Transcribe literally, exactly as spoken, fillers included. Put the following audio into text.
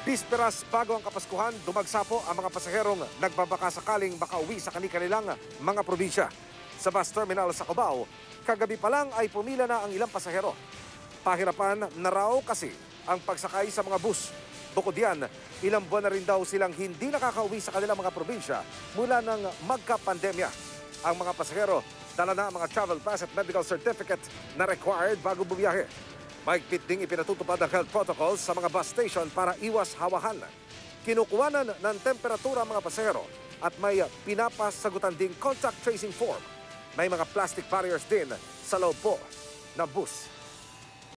Bisperas bago ang Kapaskuhan, dumagsapo ang mga pasaherong nagbabaka sakaling baka uwi sa kanilang mga probinsya. Sa bus terminal sa Cubao, kagabi pa lang ay pumila na ang ilang pasahero. Pahirapan na raw kasi ang pagsakay sa mga bus. Bukod yan, ilang buwan na rin daw silang hindi nakakauwi sa kanilang mga probinsya mula nang magka-pandemya. Ang mga pasahero, dala na ang mga travel pass at medical certificate na required bago bumiyahe. Mahigpit ding ipinatutupad ang health protocols sa mga bus station para iwas hawahan. Kinukuhanan ng temperatura ang mga pasahero at may pinapasagutan ding contact tracing form. May mga plastic barriers din sa loob po ng bus.